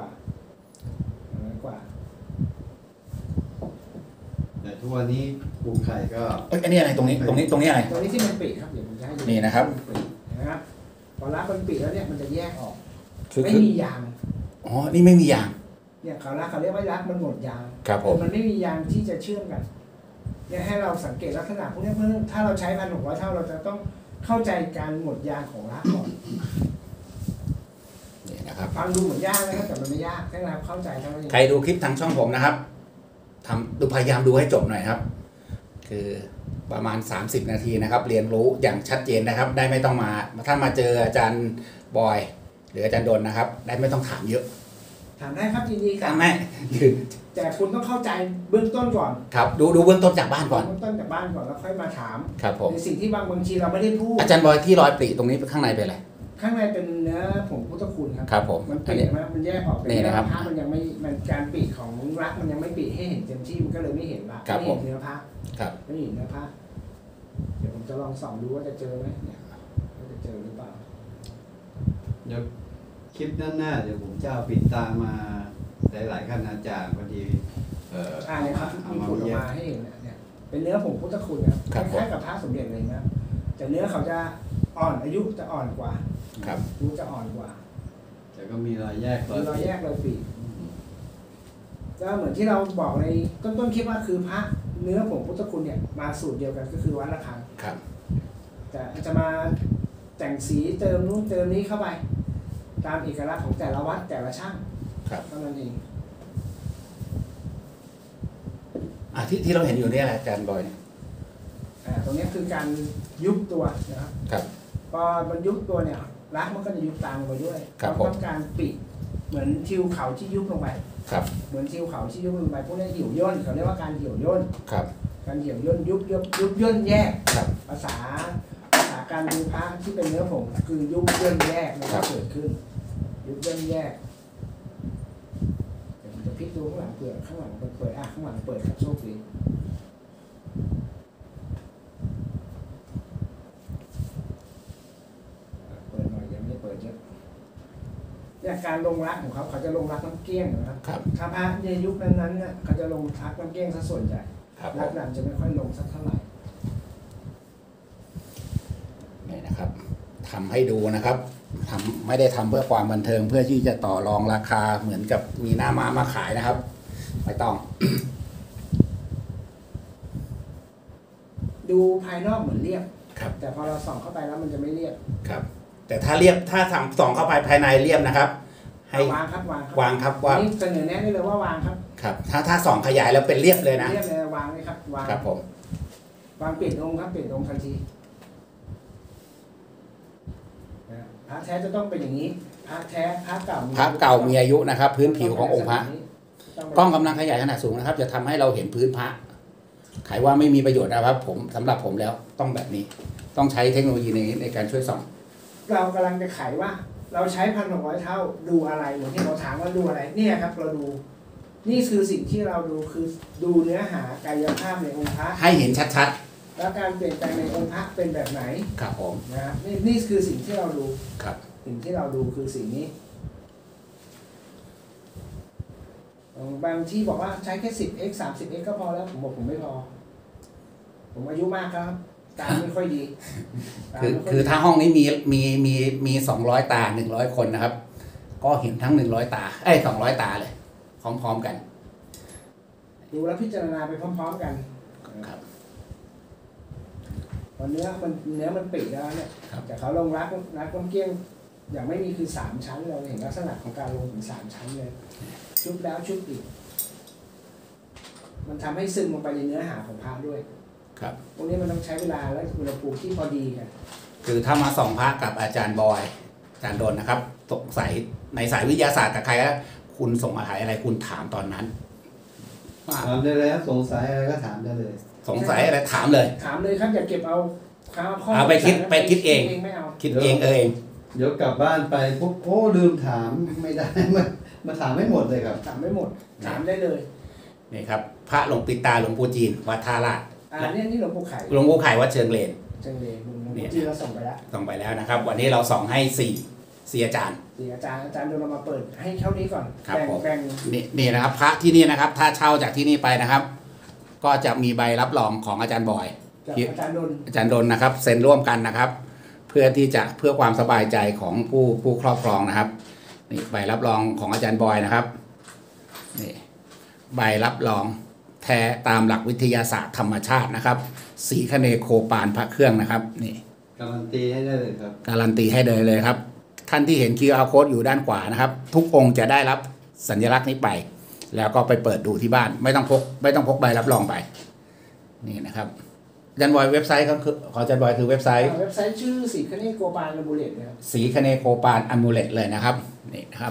แต่ทุกวันนี้ปูไข่ก็เอ้ยอันนี้อะไรตรงนี้อะไรตัวนี้ที่มันปีครับเดี๋ยวผมจะให้ดูนี่นะครับปีนะครับพอรักมันปีแล้วเนี่ยมันจะแยกออกคือไม่มียางอ๋อ นี่ไม่มียางเนี่ยเขาเรียกว่ารักมันหมดยางครับผมมันไม่มียางที่จะเชื่อมกันเนี่ยให้เราสังเกตลักษณะพวกนี้เพื่อถ้าเราใช้1,600 เท่าเราจะต้องเข้าใจการหมดยางของรักก่อนนี่นะครับฟังดูเหมือนยากนะครับแต่มันไม่ยากแค่เราเข้าใจเท่านั้นเองใครดูคลิปทางช่องผมนะครับดูพยายามดูให้จบหน่อยครับ คือประมาณ30 นาทีนะครับ เรียนรู้อย่างชัดเจนนะครับ ได้ไม่ต้องมาถ้ามาเจออาจารย์บอย หรืออาจารย์ดนนะครับ ได้ไม่ต้องถามเยอะถามได้ครับยินดีครับแม่คือแต่คุณต้องเข้าใจเบื้องต้นก่อนครับดูเบื้องต้นจากบ้านก่อนเบื้องต้นจากบ้านก่อนแล้วค่อยมาถามครับผมในสิ่งที่บางทีเราไม่ได้พูดอาจารย์บอยที่รอยปริตรงนี้ข้างในเป็นอะไรข้างในเป็นเนื้อผงพุทธคุณครับครับผมมันอัปีนนี้มันแยกออกเป็นนี่เนื้นะอครับพระมันยังไม่มันการปีของรักมันยังไม่ปีให้เห็นเต็มที่มันก็เลยไม่เห็นละครับไม่เห็นเนื้อพระครับไม่เห็นเนื้อพระเดี๋ยวผมจะลองส่องดูว่าจะเจอไหมเนี่ยว่าจะเจอหรือเปล่าเดี๋ยวคลิปหน้าๆเดี๋ยวผมจะเอาปิดตามาหลายๆคณาจารย์พอดีเนี่ยครับมีผุดออกมาให้เห็นเนี่ยเป็นเนื้อผงพุทธคุณนะครับคล้ายๆกับพระสมเด็จเลยนะแต่เนื้อเขาจะอ่อนอายุจะอ่อนกว่าครับอายุจะอ่อนกว่าแต่ก็มีรอยแยกมีรอยแยกรอยปีกก็เหมือนที่เราบอกในต้นคลิปว่าคือพระเนื้อผงพุทธคุณเนี่ยมาสูตรเดียวกันก็คือวัดระฆังครับแต่จะมาแต่งสีเติมนู้นเติมนี้เข้าไปตามเอกลักษณ์ของแต่ละวัดแต่ละช่างครับเท่านั้นเองที่เราเห็นอยู่เนี่ยแหละอาจารย์บอยเนี่ยตรงนี้คือการยุบตัวนะครับครับพอมันยุบตัวเนี่ยรักมันก็จะยุบตามลงไปด้วยครับเพราะต้องการปิดเหมือนทิวเขาที่ยุบลงไปครับเหมือนทิวเขาที่ยุบลงไปพวกนี้เหี่ยวย่นเขาเรียกว่าการเหี่ยวย่นครับการเหี่ยวย่นยุบย่นแยกครับภาษาการดูพระที่เป็นเนื้อผงคือยุบย่นแยกมันก็เกิดขึ้น ยุบย่นแยกเดี๋ยวผมจะพลิกดูข้างหลังเปิดข้างหลังเปิดข้างหลังเปิดครับโชคดีเปิดหน่อยยังไม่เปิดเยอะเนี่ยการลงรักของเขาจะลงรักน้ำเกี้ยงนะครับครับถ้าพระในยุคนั้นๆเนี่ยเขาจะลงรักน้ำเกี้ยงซะส่วนใหญ่ครับรักดำจะไม่ค่อยลงสักเท่าไหร่นี่นะครับทำให้ดูนะครับไม่ได้ทำเพื่อความบันเทิงเพื่อที่จะต่อรองราคาเหมือนกับมีหน้าม้ามาขายนะครับไม่ต้องดูภายนอกเหมือนเรียบครับแต่พอเราส่องเข้าไปแล้วมันจะไม่เรียบครับ แต่ถ้าเรียบถ้าส่องเข้าไปภายในเรียบนะครับ ให้วางครับวางวางครับว่านี่เสนอแนะได้เลยว่าวางครับครับ ถ้าส่องขยายแล้วเป็นเรียบเลยนะเรียบเลยวางเลยครับวางครับผมวางเปลี่ยนองค์ครับเปลี่ยนองค์ทันทีนะพระแท้จะต้องเป็นอย่างนี้พระแท้พระเก่าพระเก่ามีอายุนะครับ พื้นผิวขององค์พระต้องเป็นกล้องกำลังขยายขนาดสูงนะครับ จะทำให้เราเห็นพื้นพระขายว่าไม่มีประโยชน์นะครับ ผมสำหรับผมแล้วต้องแบบนี้ ต้องใช้เทคโนโลยีในการช่วยส่องเรากำลังจะไขว่า เราใช้1,600 เท่าดูอะไรเหมือนที่เราถามว่าดูอะไรเนี่ยครับเราดู นี่คือสิ่งที่เราดูคือดูเนื้อหากายภาพในองค์พระให้เห็นชัดแล้วการเปลี่ยนแปลงในองค์พระเป็นแบบไหนๆครับผมนะครับนี่คือสิ่งที่เราดูครับสิ่งที่เราดูคือสิ่งนี้บางที่บอกว่าใช้แค่ 10x 30x ก็พอแล้วผมบอกผมไม่พอ ผมอายุมากครับตาไม่ค่อยดีตาไม่ยดีคือถ้าห้องนี้มี200 ตา100 คนนะครับ ก็เห็นทั้ง100 ตา200 ตาเลย พร้อมๆกันดูแล้วพิจารณาไปพร้อมๆกันครับตอนเนื้อมันปิดแล้วเนี่ยครับแต่เขาลงรักก้มเกี้ยงอย่างไม่มีคือ3ชั้นเราเห็นลักษณะของการลงถึง3ชั้นเลยชุบแล้วชุบอีก มันทำให้ซึมลงไปในเนื้อหาของพระด้วยครับพวกนี้มันต้องใช้เวลาและอุณหภูมิที่พอดีกันคือถ้ามาส่องพระกับอาจารย์บอยอาจารย์ดนนะครับสงสัยในสายวิทยาศาสตร์กับใครก็คุณส่งอาหารอะไรคุณถามตอนนั้นว่าถามได้เลยครับสงสัยอะไรก็ถามได้เลยสงสัยอะไรถามเลยถามเลยครับอย่าเกิเอาข้อเอาไปคิดเองไม่เอาคิดเองเองเดี๋ยวกลับบ้านไปปุ๊บโอ้ลืมถามไม่ได้ มาถามไม่หมดเลยครับถามไม่หมดถามได้เลยนี่ครับพระหลวงปิดตาหลวงปู่จีนวัดท่าลาดเนี่ยนี่หลวงปู่ไข่หลวงปู่ไข่วัดเชิงเลนเชิงเลนหลวงปู่จีนเราส่งไปแล้วส่งไปแล้วนะครับ วันนี้เราส่องให้4อาจารย์อาจารย์โดนเรามาเปิดให้เท่านี้ก่อนครับผมแบ่งนี่นะครับ พระที่นี่นะครับ ถ้าเช่าจากที่นี่ไปนะครับ ก็จะมีใบรับรองของอาจารย์บอยกับอาจารย์โดนอาจารย์ดนนะครับเซ็นร่วมกันนะครับ เพื่อที่จะเพื่อความสบายใจของผู้ครอบครองนะครับนี่ใบรับรองของอาจารย์บอยนะครับนี่ใบรับรองแท้ตามหลักวิทยาศาสตร์ธรรมชาตินะครับศรีคเนโคปานพระเครื่องนะครับนี่การันตีให้ได้เลยครับการันตีให้เลยครับ ท่านที่เห็น QR code อยู่ด้านขวานะครับ ทุกองค์จะได้รับสัญลักษณ์นี้ไป แล้วก็ไปเปิดดูที่บ้านไม่ต้องพกใบรับรองไปนี่นะครับอาจารย์บอยเว็บไซต์ก็คือของอาจารย์บอยคือเว็บไซต์เว็บไซต์ชื่อสีคเนโกปานระบุเลตนะครับศรีคเนโคปานอะมูเลตเลยนะครับนี่นะครับ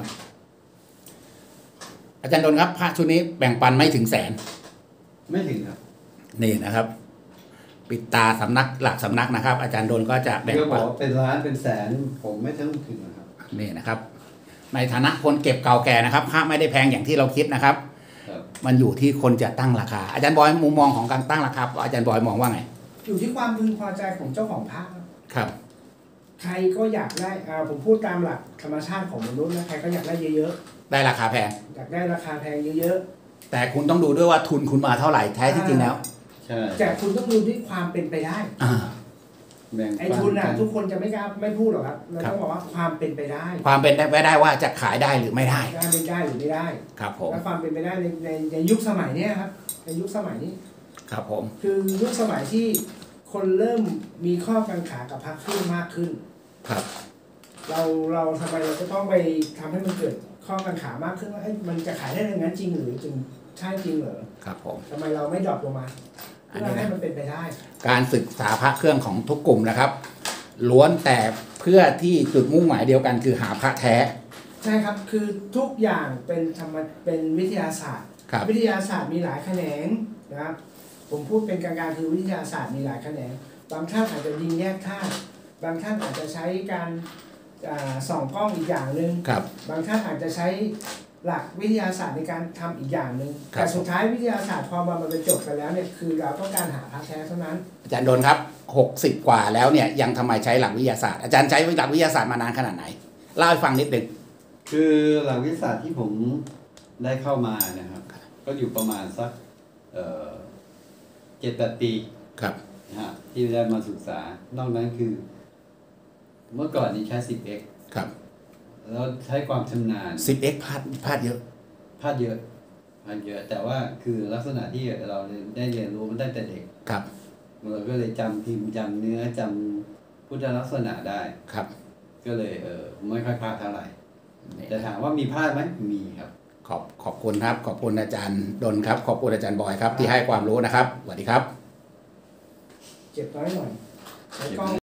อาจารย์ดนครับพระชุดนี้แบ่งปันไม่ถึงแสนไม่ถึงครับนี่นะครับ ปิดตาสำนักหลักสำนักนะครับ อาจารย์ดนก็จะแบ่งก็บปัอกนว่าเป็นล้านเป็นแสนผมไม่ถึงนะครับนี่นะครับ ในฐานะคนเก็บเก่าแก่นะครับพระไม่ได้แพงอย่างที่เราคิดนะครับครับมันอยู่ที่คนจะตั้งราคา อาจารย์บอยมุมมองของการตั้งราคาอาจารย์บอยมองว่าไงอยู่ที่ความพึงพอใจของเจ้าของพระครับครับใครก็อยากได้ผมพูดตามหลักธรรมชาติของมนุษย์นะใครก็อยากได้เยอะได้ราคาแพงๆอยากได้ราคาแพงเยอะแต่คุณต้องดูด้วยว่าทุนคุณมาเท่าไหร่แท้ที่จริงแล้วใช่แต่คุณต้องดูด้วยความเป็นไปได้แบ่งไอ้ทุนทุกคนจะไม่กล้าไม่พูดหรอกครับเราต้องบอกว่าความเป็นไปได้ความเป็นไปได้ว่าจะขายได้หรือไม่ได้ได้ไม่ได้หรือไม่ได้ครับผมและความเป็นไปได้ในยุคสมัยเนี้ยครับในยุคสมัยนี้ครับผมคือยุคสมัยที่คนเริ่มมีข้อกังขากับพรรคครึ่งมากขึ้นครับเราทำไมเราจะต้องไปทำให้มันเกิดข้อกังขามากขึ้นว่ามันจะขายได้อย่างนั้นจริงหรือจริงใช่จริงเหรอครับผมทำไมเราไม่ดรอปลงมาอันเพื่นี้อให้นะมันเป็นไปได้การศึกษาพระเครื่องของทุกกลุ่มนะครับ ล้วนแต่เพื่อที่จุดมุ่งหมายเดียวกันคือหาพระแท้ใช่ครับคือทุกอย่างเป็นวิทยาศาสตร์ครับวิทยาศาสตร์มีหลายแขนงนะครับผมพูดเป็นกลางๆคือวิทยาศาสตร์มีหลายแขนงบางท่านอาจจะยิงแยกธาตุบางท่านอาจจะใช้การส่องกล้องอีกอย่างหนึ่งครับบางท่านอาจจะใช้หลักวิทยาศาสตร์ในการทำอีกอย่างหนึ่งครับแต่สุดท้ายวิทยาศาสตร์พอมันบรรจบกันแล้วเนี่ยคือเราต้องการหาพระแท้เท่านั้นอาจารย์โดนครับ60 กว่าแล้วเนี่ยยังทำไมใช้หลักวิทยาศาสตร์อาจารย์ใช้หลักวิทยาศาสตร์มานานขนาดไหนเล่าให้ฟังนิดนึงคือหลักวิทยาศาสตร์ที่ผมได้เข้ามานะครับ ก็อยู่ประมาณสัก7-8 ปีครับนะฮะที่ได้มาศึกษานอกนั้นคือ เมื่อก่อนนี้ใช้ 10x ครับแล้วใช้ความชำนาญ 10x พลาดเยอะพลาดเยอะ แต่ว่าคือลักษณะที่เราได้เรียนรู้มันตั้งแต่เด็กครับเราก็เลยจำพิมพ์จำเนื้อจำพุทธลักษณะได้ครับก็เลยไม่ค่อยพลาดเท่าไหร่แต่ถามว่ามีพลาดไหมมีครับขอบคุณครับ ขอบคุณอาจารย์ดนครับ ขอบคุณอาจารย์บอยครับที่ให้ความรู้นะครับสวัสดีครับเจ็บน้อยหน่อยใช้กล้อง